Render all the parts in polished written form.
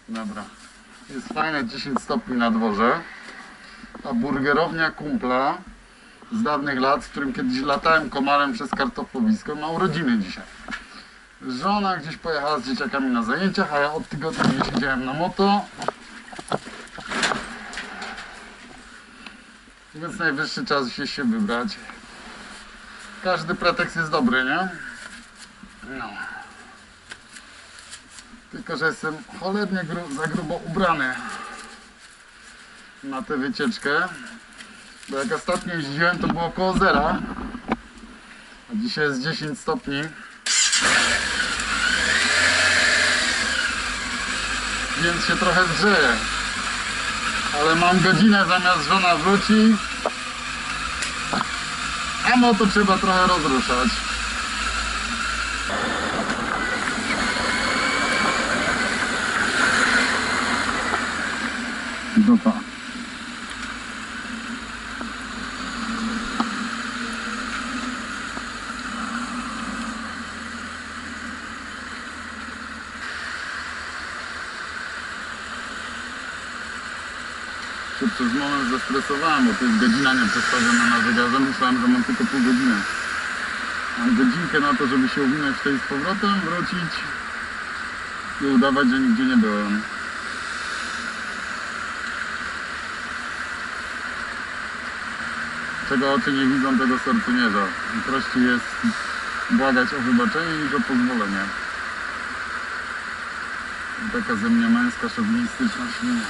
Dobra. Jest fajne 10 stopni na dworze. A burgerownia kumpla z dawnych lat, z którym kiedyś latałem komarem przez kartoflowisko, ma urodziny dzisiaj. Żona gdzieś pojechała z dzieciakami na zajęciach, a ja od tygodnia nie siedziałem na moto. Więc najwyższy czas się wybrać. Każdy pretekst jest dobry, nie? No. Tylko że jestem cholernie za grubo ubrany na tę wycieczkę. Bo jak ostatnio jeździłem, to było około zera. A dzisiaj jest 10 stopni. Więc się trochę grzeje. Ale mam godzinę, zamiast żona wróci. A no to trzeba trochę rozruszać. Dupa. Się przez moment zestresowałem, bo to jest godzina nieprzestawiona na zegarze. Myślałem, że mam tylko pół godziny. Mam godzinkę na to, żeby się uwinąć tutaj z powrotem, wrócić i udawać, że nigdzie nie byłem. Czego oczy nie widzą, tego serce nie żal. I prościej jest błagać o wybaczenie niż o pozwolenie. I taka ze mnie męska, szowinistyczna świnia.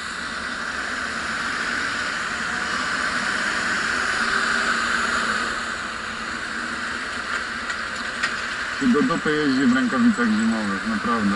I do dupy jeździ w rękawicach zimowych, naprawdę.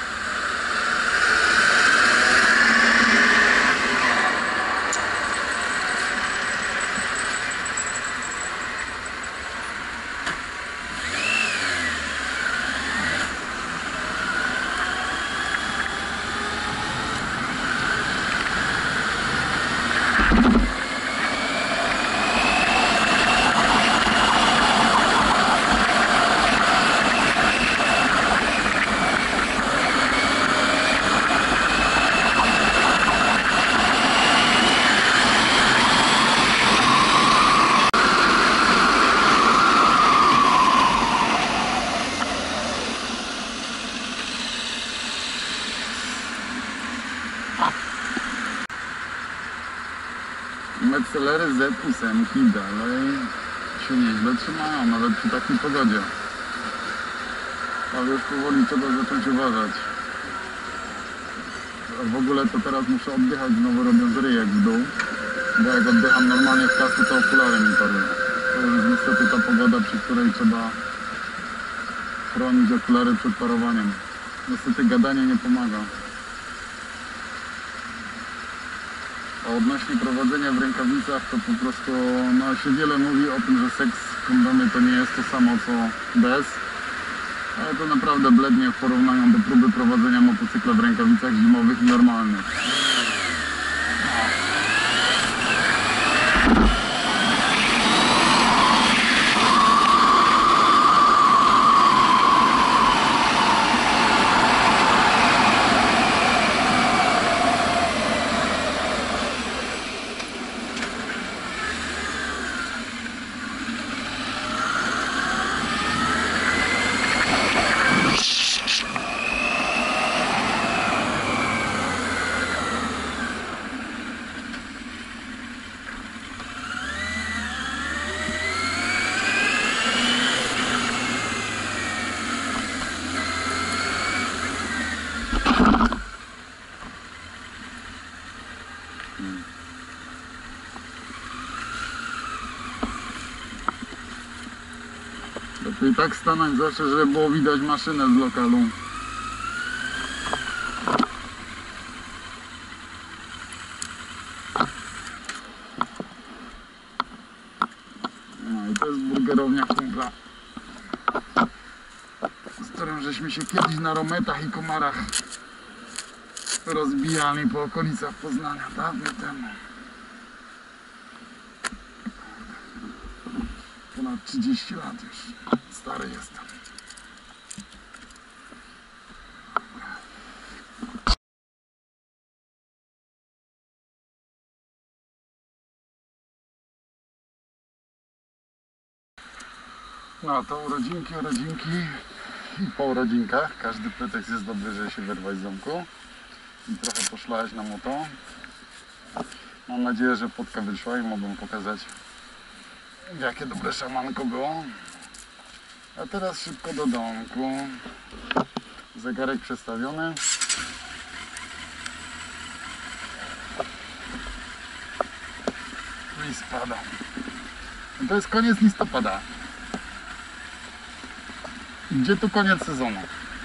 Metcelery Z8 dalej się nieźle trzymają, nawet przy takiej pogodzie. Ale już powoli trzeba zacząć uważać. A w ogóle to teraz muszę oddychać, znowu robiąc ryjek w dół. Bo jak oddycham normalnie w kasku, to okulary mi parują. To jest niestety ta pogoda, przy której trzeba chronić okulary przed parowaniem. Niestety gadanie nie pomaga. A odnośnie prowadzenia w rękawicach, to po prostu no, się wiele mówi o tym, że seks w kondomie to nie jest to samo co bez. Ale to naprawdę blednie w porównaniu do próby prowadzenia motocykla w rękawicach zimowych i normalnych. Lepiej tak stanąć zawsze, żeby było widać maszynę z lokalu. No i to jest burgerownia kumpla, z którym żeśmy się kiedyś na Rometach i Komarach rozbijali po okolicach Poznania dawno temu. Ponad 30 lat już. Stary jestem. No to urodzinki i po urodzinkach. Każdy pretekst jest dobry, żeby się wyrwać z domku i trochę poszlać na moto. Mam nadzieję, że fotka wyszła i mogą pokazać, jakie dobre szamanko było. A teraz szybko do domku. Zegarek przestawiony. I spada. To jest koniec listopada. Gdzie tu koniec sezonu?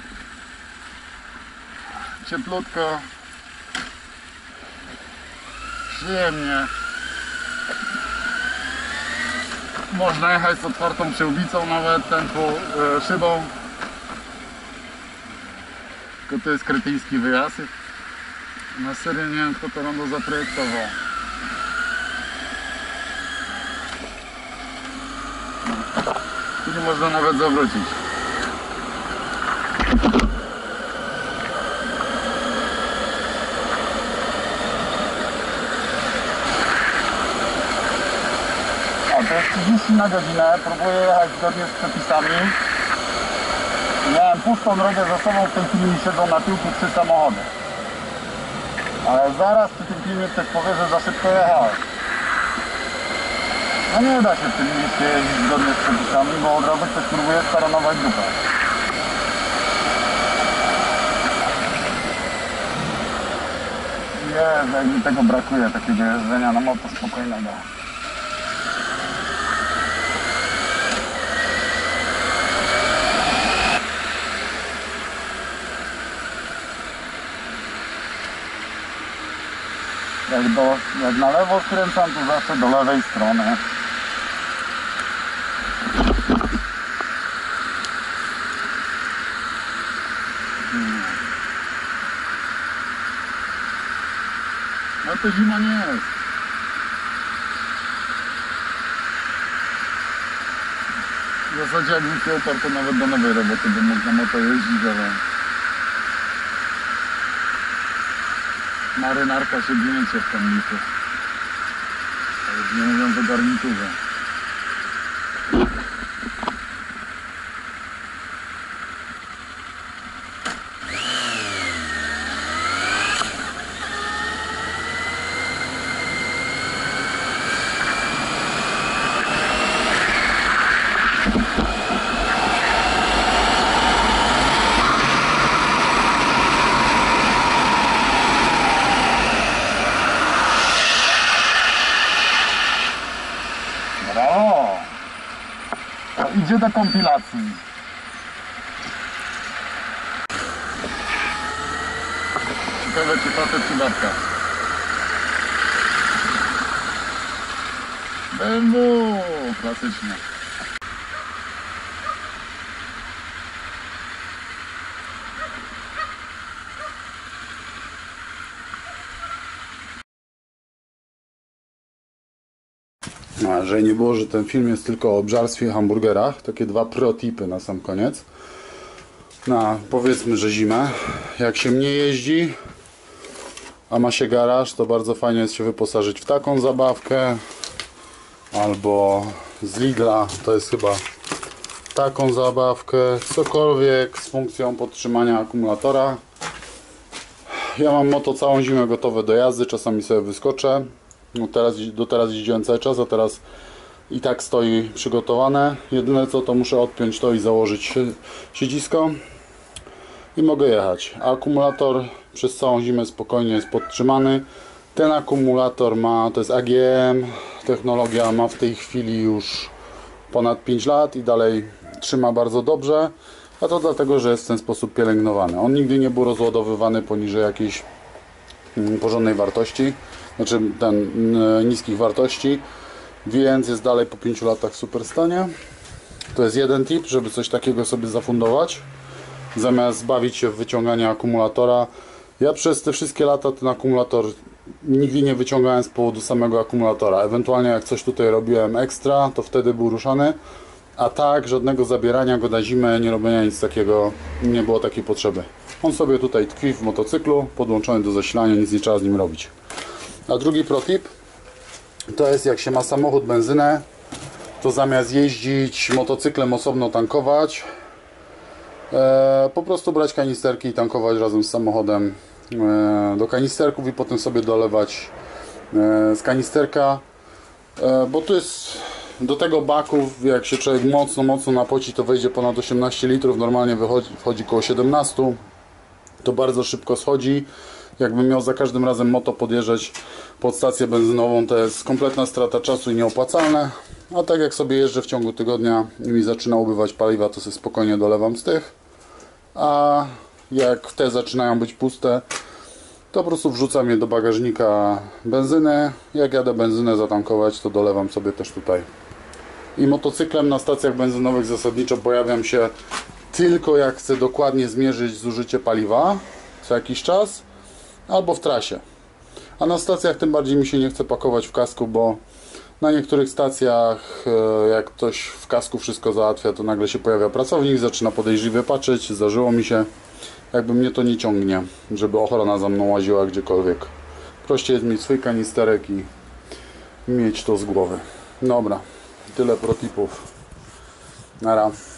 Cieplutko. Przyjemnie. Można jechać z otwartą przyłbicą, nawet szybą. Tylko to jest kretyński wyjazd. Na serio nie wiem, kto to rondo zaprojektował. Tu nie można nawet zawrócić. To jest 30 na godzinę, próbuję jechać zgodnie z przepisami. Miałem pustą drogę za sobą, w tej chwili mi siedzą na tyłku 3 samochody. Ale zaraz przy tym filmie ktoś powie, że za szybko jechałem. No nie da się w tym mieście jeździć zgodnie z przepisami, bo od razu ktoś próbuje staranować dupę. Jezu, jak mi tego brakuje, takiego jeżdżenia na moto spokojnego. Jak na lewo skręcam, to zawsze do lewej strony. No to zima nie jest. W zasadzie jakbym się oparł, to nawet do nowej roboty bym mógł na moto jeździć, ale marynarka się gniecie w komniku. A już nie mówiąc o garniturze. Brawo! To idzie do kompilacji. Ciekawe, czy facet czy babka. BMW! Klasycznie. No, żeby nie było, że ten film jest tylko o obżarstwie i hamburgerach, takie 2 pro-tipy na sam koniec. No, powiedzmy, że zimę. Jak się mnie jeździ, a ma się garaż, to bardzo fajnie jest się wyposażyć w taką zabawkę. Albo z Lidla, to jest chyba taką zabawkę. Cokolwiek z funkcją podtrzymania akumulatora. Ja mam moto całą zimę gotowe do jazdy, czasami sobie wyskoczę. No do teraz jeździłem cały czas, a teraz i tak stoi przygotowane. Jedyne co, to muszę odpiąć to i założyć siedzisko i mogę jechać. A akumulator przez całą zimę spokojnie jest podtrzymany. Ten akumulator ma, to jest AGM technologia, ma w tej chwili już ponad 5 lat i dalej trzyma bardzo dobrze. A to dlatego, że jest w ten sposób pielęgnowany. On nigdy nie był rozładowywany poniżej jakiejś porządnej wartości, znaczy niskich wartości, więc jest dalej po 5 latach w super stanie. To jest jeden tip, żeby coś takiego sobie zafundować, zamiast bawić się w wyciąganie akumulatora. Ja przez te wszystkie lata ten akumulator nigdy nie wyciągałem z powodu samego akumulatora. Ewentualnie jak coś tutaj robiłem ekstra, to wtedy był ruszany, a tak żadnego zabierania go na zimę, nie robienia nic takiego, nie było takiej potrzeby. On sobie tutaj tkwi w motocyklu, podłączony do zasilania, nic nie trzeba z nim robić. A drugi protip to jest, jak się ma samochód benzynę, to zamiast jeździć motocyklem osobno tankować, po prostu brać kanisterki i tankować razem z samochodem do kanisterków i potem sobie dolewać z kanisterka, bo tu jest do tego baków, jak się człowiek mocno napoci, to wejdzie ponad 18 litrów, normalnie wchodzi około 17, to bardzo szybko schodzi. Jakbym miał za każdym razem moto podjeżdżać pod stację benzynową, to jest kompletna strata czasu i nieopłacalne. A tak jak sobie jeżdżę w ciągu tygodnia i mi zaczyna ubywać paliwa, to sobie spokojnie dolewam z tych. A jak te zaczynają być puste, to po prostu wrzucam je do bagażnika benzyny. Jak jadę benzynę zatankować, to dolewam sobie też tutaj. I motocyklem na stacjach benzynowych zasadniczo pojawiam się tylko jak chcę dokładnie zmierzyć zużycie paliwa co jakiś czas, albo w trasie. A na stacjach tym bardziej mi się nie chce pakować w kasku, bo na niektórych stacjach, jak ktoś w kasku wszystko załatwia, to nagle się pojawia pracownik, zaczyna podejrzliwie patrzeć. Zdarzyło mi się, jakby mnie to nie ciągnie, żeby ochrona za mną łaziła gdziekolwiek. Prościej jest mieć swój kanisterek i mieć to z głowy. Dobra, tyle protipów. Nara.